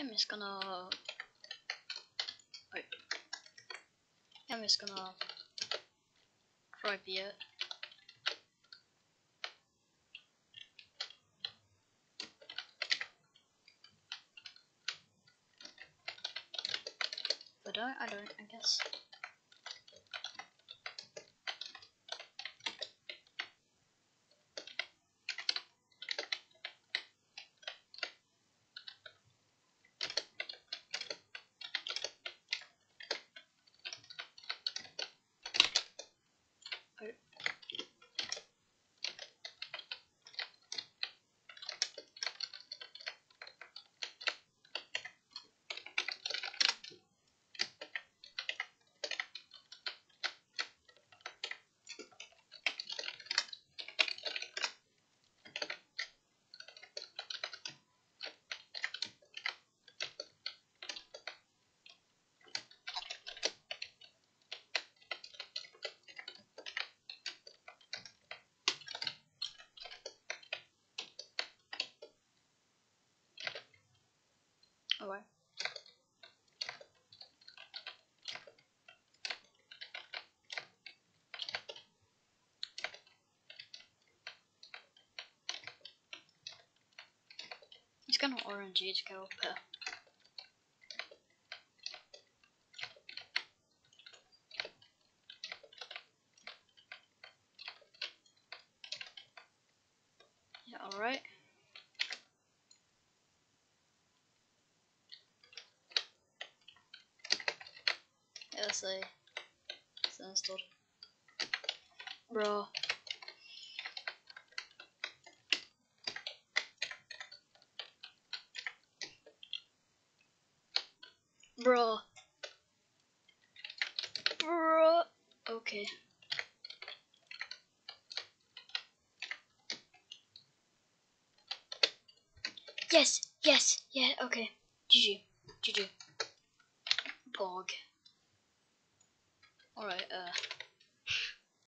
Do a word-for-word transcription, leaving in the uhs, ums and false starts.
I'm just gonna wait. I'm just gonna try it. But I, I don't, I guess. Oh. Alright. It's kind of orangey to go up here. Yeah, alright. Yeah, let's see. It's installed. Bro. Bro. Bro. Okay. Yes, yes, yeah, okay. G G. G G. Pog. Alright, uh.